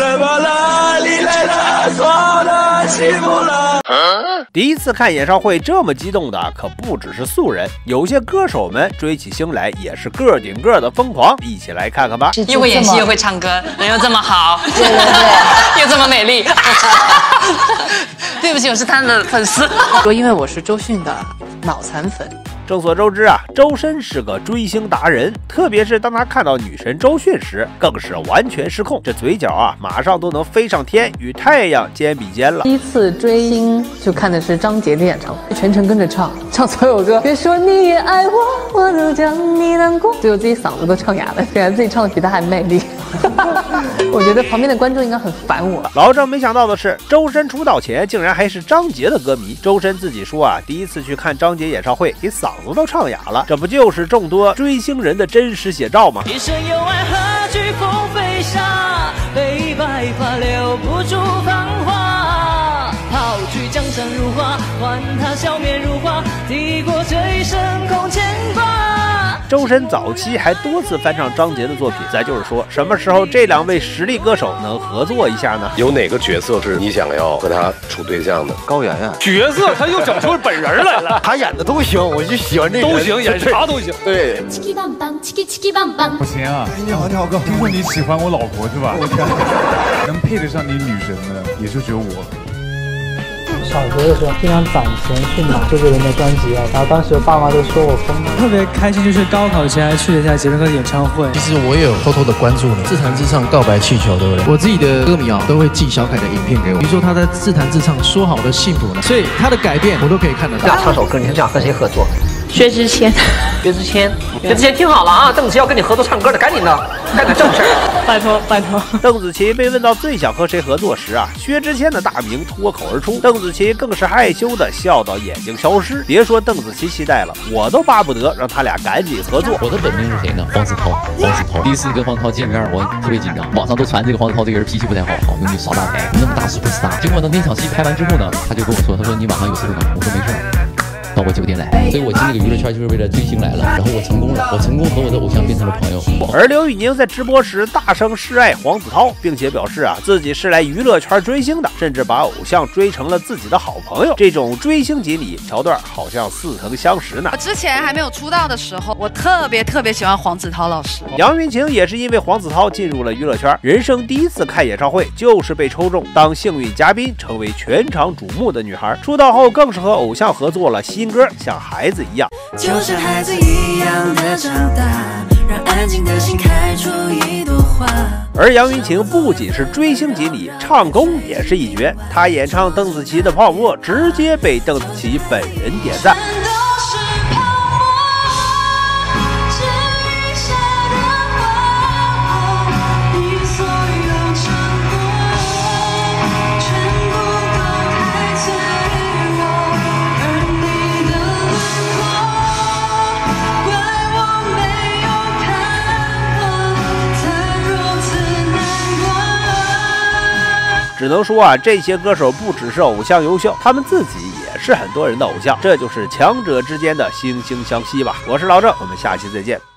怎么了？你来了，错的起不了。 第一次看演唱会这么激动的可不只是素人，有些歌手们追起星来也是个顶个的疯狂，一起来看看吧。 又会演戏又会唱歌，人又这么好， 对对对， 又这么美丽。对不起，我是他的粉丝。 说因为我是周迅的脑残粉。 众所周知啊，周深是个追星达人，特别是当他看到女神周迅时，更是完全失控，这嘴角啊，马上都能飞上天，与太阳肩比肩了。 第一次追星就看的是张杰的演唱会，全程跟着唱所有歌。别说你也爱我，我都将你难过，最后自己嗓子都唱哑了，感觉自己唱的比他还卖力。我觉得旁边的观众应该很烦我。 老郑没想到的是，周深出道前竟然还是张杰的歌迷。周深自己说啊，第一次去看张杰演唱会，给嗓子都唱哑了，这不就是众多追星人的真实写照吗？ 一生有爱，何惧风飞沙，悲白发留不住芳华。抛去江山如画，换他笑面如花，抵过这一生空牵挂。 周深早期还多次翻唱张杰的作品，再就是说，什么时候这两位实力歌手能合作一下呢？ 有哪个角色是你想要和他处对象的？ 高圆圆角色他又整出本人来了， 他演的都行，我就喜欢这个都行，演啥都行。 对， 不行啊！你好，你好哥，听说你喜欢我老婆是吧？我天，能配得上你女神的，也就只有我。 小学的时候经常攒钱去买周杰伦的专辑啊，然后当时我爸妈都说我疯了。 特别开心，就是高考前还去了一下杰伦哥的演唱会。 其实我也有偷偷的关注了自弹自唱告白气球的人，我自己的歌迷啊都会寄小凯的影片给我，比如说他在自弹自唱说好的幸福呢，所以他的改变我都可以看得到。 唱首歌，你是想和谁合作？ 薛之谦， 薛之谦听好了啊，邓紫棋要跟你合作唱歌的，赶紧的，干点正事儿。 拜托拜托。 邓紫棋被问到最想和谁合作时啊，薛之谦的大名脱口而出，邓紫棋更是害羞的笑到眼睛消失。别说邓紫棋期待了，我都巴不得让他俩赶紧合作。 我的本命是谁呢？黄子韬。第一次跟黄子韬见面，我特别紧张，网上都传这个黄子韬这个人脾气不太好，容易耍大牌，那么大 superstar。结果呢，那场戏拍完之后呢，他就跟我说，他说你晚上有事吗？我说没事。到我酒店来，所以我进这个娱乐圈就是为了追星来了。然后我成功了，我成功和我的偶像变成了朋友。 而刘宇宁在直播时大声示爱黄子韬，并且表示啊自己是来娱乐圈追星的，甚至把偶像追成了自己的好朋友。这种追星锦鲤桥段好像似曾相识呢。 我之前还没有出道的时候，我特别喜欢黄子韬老师。 杨钰晴也是因为黄子韬进入了娱乐圈，人生第一次看演唱会就是被抽中当幸运嘉宾，成为全场瞩目的女孩。出道后更是和偶像合作了新歌，像孩子一样， 就像孩子一样的长大，让安静的心开出一朵花。 而杨钰晴不仅是追星锦鲤，唱功也是一绝。她演唱邓紫棋的《泡沫》，直接被邓紫棋本人点赞。只能说啊，这些歌手不只是偶像优秀，他们自己也是很多人的偶像，这就是强者之间的惺惺相惜吧。我是老郑，我们下期再见。